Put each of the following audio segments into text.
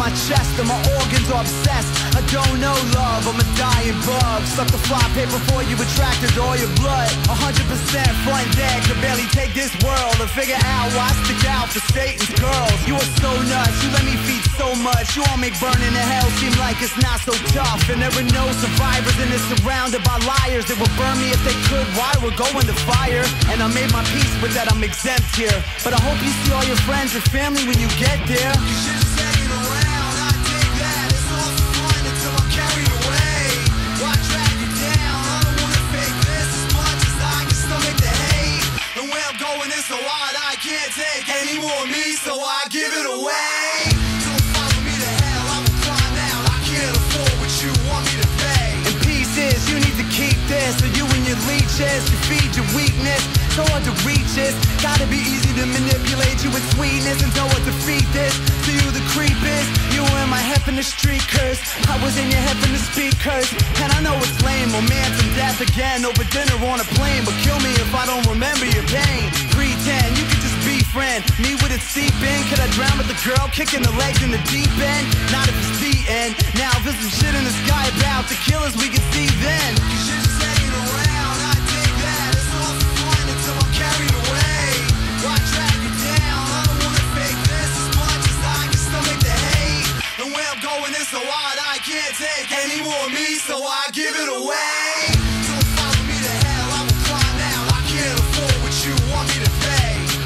my chest and my organs are obsessed. I don't know love, I'm a dying bug. Suck the fly paper before you attracted all your blood. 100% front dead, could barely take this world and figure out why I stick out for Satan's girls. You are so nuts, you let me feed so much. You all make burning in hell seem like it's not so tough. And there are no survivors and it's surrounded by liars that would burn me if they could. Why we're going to fire? And I made my peace with that, I'm exempt here. But I hope you see all your friends and family when you get there. You should just hang around, I dig that. It's all for fun until I'm carried away. Why drag you down? I don't wanna fake this as much as I can stomach the hate. And where I'm going is so hard I can't take any more of me, so I give it away. Don't follow me to hell, I will climb out. I can't afford what you want me to pay. And peace is, you need to keep this, so you and your leeches, you feed your weakness. So hard to reach this, gotta be easy to manipulate you with sweetness and know what defeat this. To you the creep is, you were in my head in the street curse. I was in your head in the speakers. And I know it's lame, romance and death again over dinner on a plane. But kill me if I don't remember your pain. Pretend you could just be friend, me with it seep in. Could I drown with the girl kicking the legs in the deep end? Not if it's the end. Now if there's some shit in the sky about to kill us, we can see then. You should just hang around, I dig that. It's all for fun until I'm carried away. Why drag you down? I don't wanna fake this as much as I can stomach the hate. And where I'm going is so hard I can't take any more of me, so I give it away. Don't follow me to hell, I will climb out. I can't afford what you want me to pay.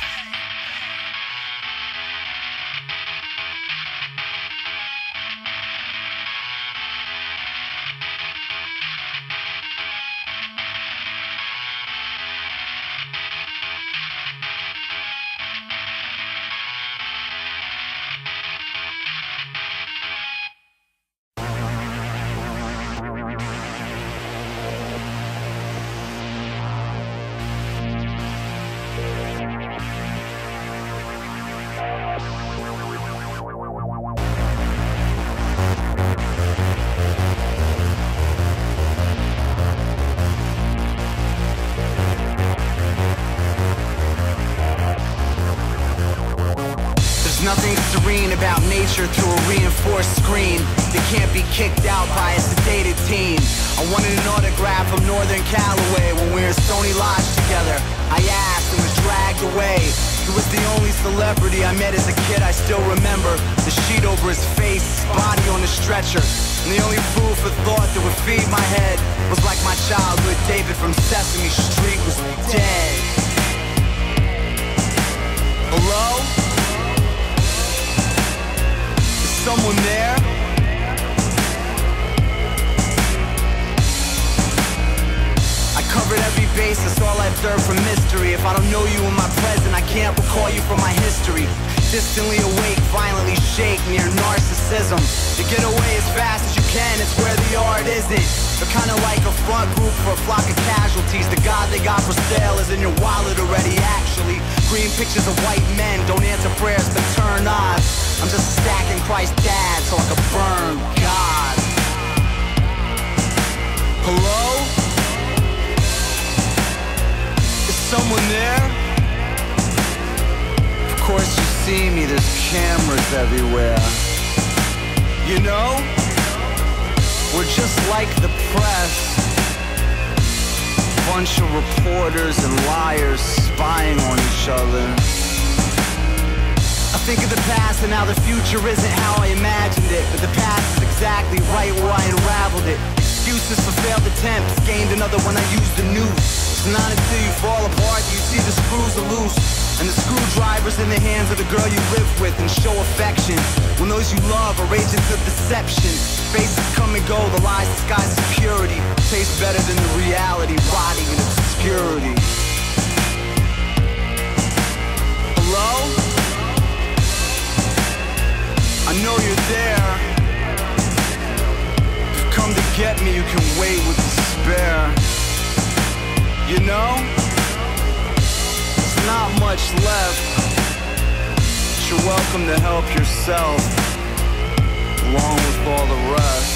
Nothing serene about nature through a reinforced screen that can't be kicked out by a sedated teen. I wanted an autograph from Northern Callaway when we were in Stony Lodge together. I asked and was dragged away. He was the only celebrity I met as a kid I still remember. The sheet over his face, his body on a stretcher. And the only food for thought that would feed my head was like my childhood David from Sesame Street was dead. Hello? Someone there? I covered every base, that's all I observed from mystery. If I don't know you in my present, I can't recall you from my history. Distantly awake, violently shake, near narcissism. You get away as fast as you can, it's where the art isn't. They're kinda like a front group for a flock of casualties. The God they got for sale is in your wallet already, actually. Green pictures of white men, don't answer prayers but turn odds. I'm just a stacking Christ dad so I can burn God. Hello? Is someone there? Of course you see me, there's cameras everywhere. You know? We're just like the press. Bunch of reporters and liars spying on each other. I think of the past and how the future isn't how I imagined it. But the past is exactly right where I unraveled it. Excuses for failed attempts, gained another when I used the noose. It's not until you fall apart you see the screws are loose. And the screwdriver's in the hands of the girl you live with and show affection. When those you love are agents of deception. Faces come and go, the lies disguise as purity. Taste better than the reality, rotting in obscurity. Hello? I know you're there. If you come to get me, you can wait with despair. You know? There's not much left. But you're welcome to help yourself, along with all the rest.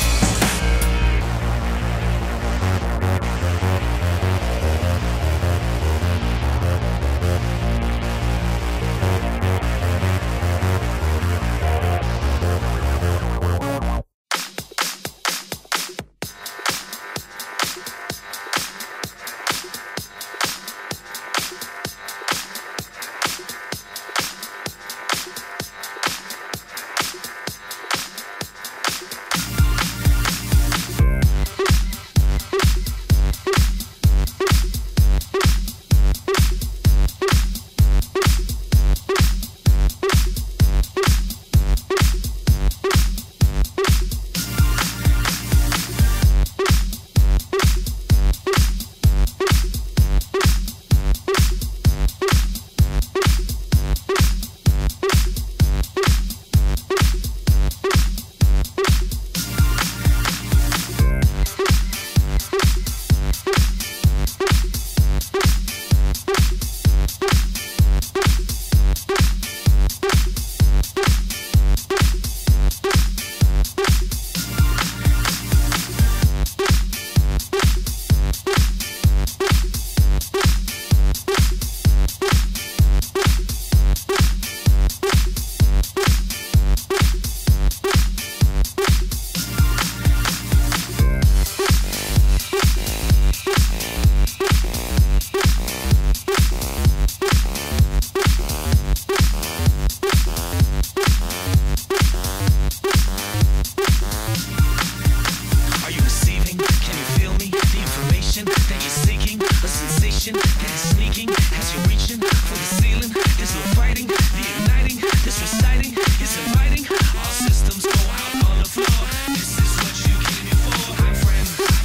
getting sneaking as you're reaching for the ceiling. There's no fighting, the igniting, this reciting is inviting. All systems go out on the floor. This is what you came here for. Hi friend,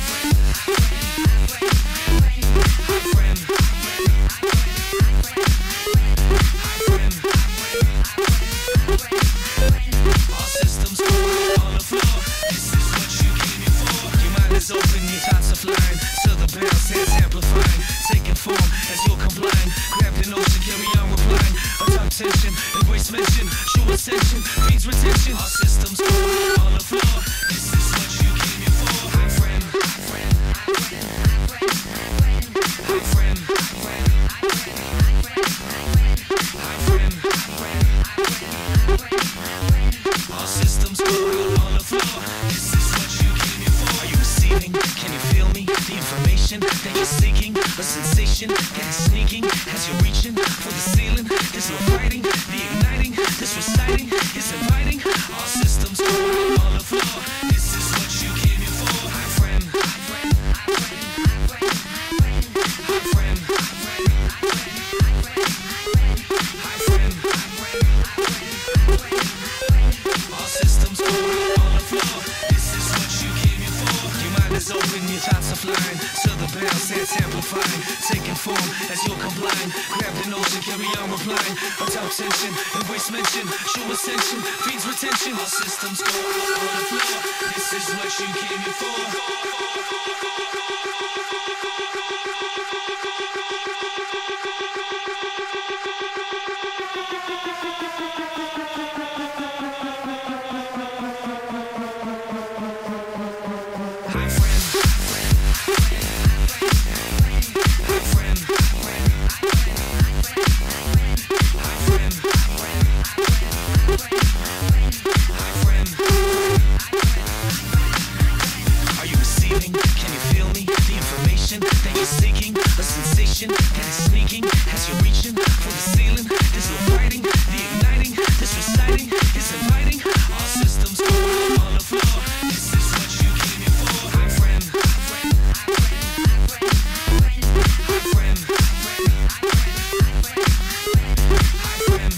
hi friend, all systems go out on the floor. This is what you came here for. Your mind is open, your thoughts are flying. So the bounce is amplifying, taking form as you're complying. Grab the notion, carry on replying. Atop tension, embrace mention, true ascension, feeds retention. All systems go out on the floor. This is what you came here for. Hi friend, hi friend, hi friend, hi friend. All systems go out on the floor. This is what you came here for. Are you receiving? Can you feel me? The information that you're seeking, a sensation that is sneaking as you're reaching for the ceiling. There's no fighting, the igniting, this reciting is inviting. All systems go out on the floor. This is what you came here for. Hi friend, hi friend, hi friend, hi friend, all systems go out on the floor. This is what you came here for. Your mind is open, your thoughts are flying. So the bounce is amplifying, taking form as you're complying. Grab the notion, carry on replying. Atop tension, embrace mention, true ascension, feeds retention. All systems go out on the floor. This is what you came here for. Are you receiving? Can you feel me? The information that you're seeking, a sensation that is sneaking as you're reaching for the ceiling. There's no fighting, the igniting, this reciting is inviting. All systems go out on the floor. This is what you came here for. Hi friend, hi friend, hi friend, hi friend.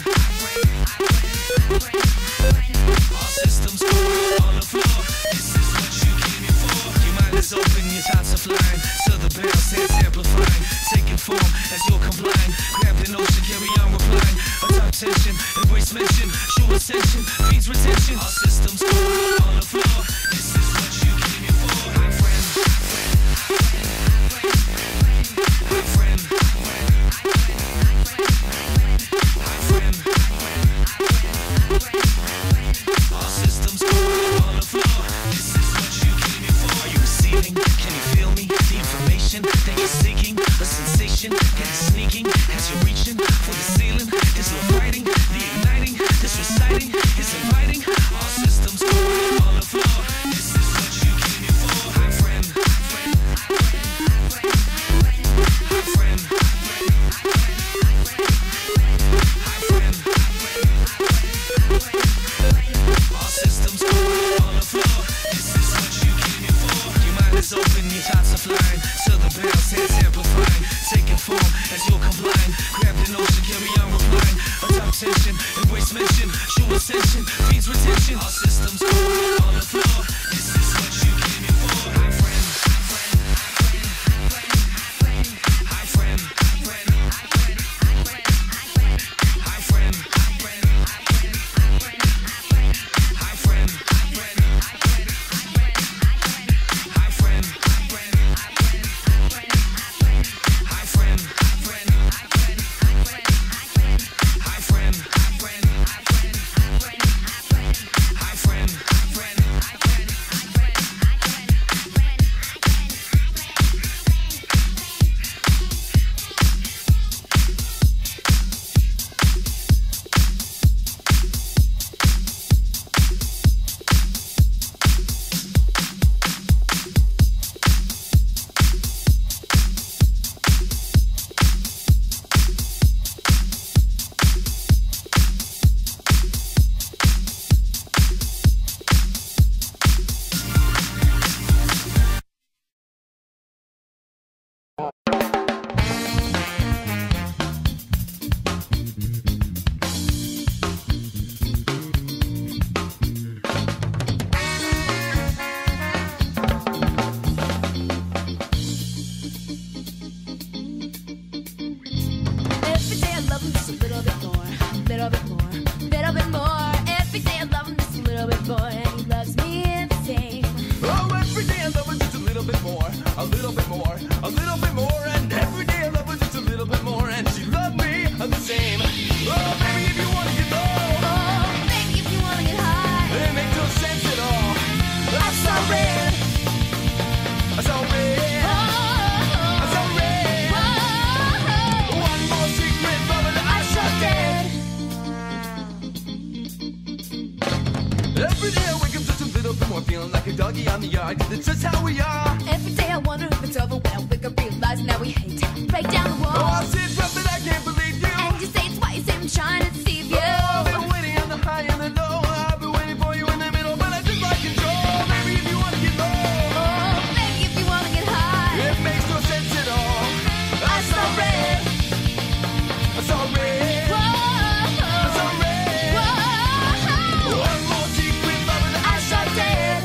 All systems go out on the floor. This is what you came here for. Your mind is open, your thoughts are flying. So the bounce is amplifying, taking form as you're complying. Grab the notion, carry on replying. Atop tension, embrace mention, true ascension, feeds retention. All systems go out on the floor. This is what you came here for. Hi friend, hi friend, hi friend. All systems go out on the floor. This is what you came here for. Are you receiving? Can you feel me? The information that you're seeking, a sensation that is sneaking as you're reaching for the ceiling. There's no fighting, the igniting, this reciting is inviting. All systems go out on the floor. This is what you came here for. Hi friend, hi friend, hi friend, hi friend. All systems go out on the floor. This is what you came here for. Your mind is open, your thoughts are flying. So the bounce is amplifying, taking form as you're complying. Grab the notion, carry on replying. Atop tension, embrace mention, true ascension, feeds retention. All systems go out on the floor. This is what you came here for. Hi friend, hi friend, hi friend, hi friend, hi friend, hi friend, hi friend, hi friend. start, 'cause it's just how we are. Every day I wonder if it's over when I wake up, realize now we hate. Break down the wall. Oh, I see it's rough, but I can't believe you. And you say it's why you say I'm trying to deceive you. Oh, I'm waiting on the high and the low. I've been waiting for you in the middle, but I just like control. Maybe if you wanna get low. Oh, maybe if you wanna get high. It makes no sense at all. I saw red. I saw red. Whoa. I saw red. Whoa. One more secret love and I saw dead.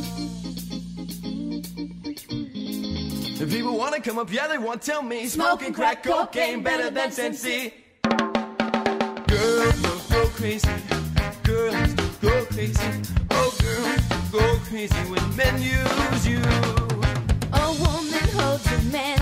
If people wanna come up, yeah, they want to tell me smoking crack cocaine better than Sensi. Girls go crazy. Girls go crazy. Oh, girls go crazy when men use you. A woman holds a man